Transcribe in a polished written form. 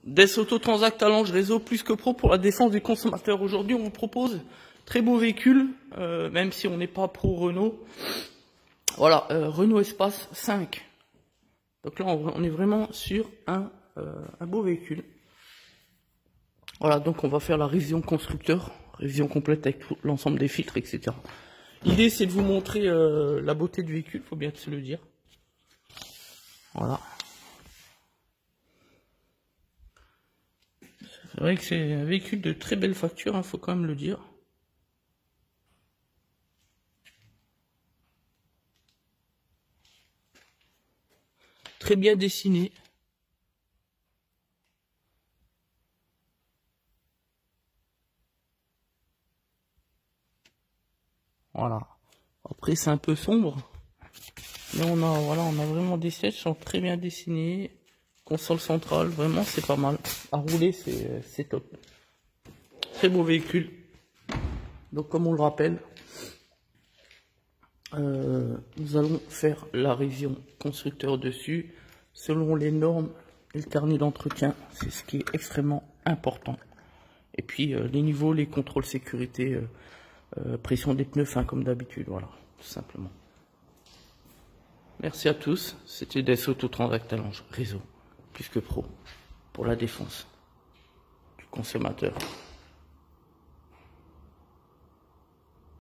Des Autotransact Talange réseau plus que pro pour la défense des consommateurs. Aujourd'hui, on vous propose très beau véhicule, même si on n'est pas pro Renault. Voilà, Renault Espace 5. Donc là, on est vraiment sur un beau véhicule. Voilà, donc on va faire la révision constructeur, révision complète avec l'ensemble des filtres, etc. L'idée, c'est de vous montrer la beauté du véhicule, faut bien se le dire. Voilà. C'est vrai que c'est un véhicule de très belle facture, hein, faut quand même le dire. Très bien dessiné. Voilà. Après c'est un peu sombre, mais on a vraiment des sièges qui sont très bien dessinés. Console centrale, vraiment c'est pas mal. À rouler c'est top. Très beau véhicule. Donc comme on le rappelle, nous allons faire la révision constructeur dessus selon les normes et le carnet d'entretien. C'est ce qui est extrêmement important. Et puis les niveaux, les contrôles sécurité, pression des pneus fins comme d'habitude, voilà, tout simplement. Merci à tous, c'était des Autotransact Talange réseau, plus que pro, pour la défense du consommateur.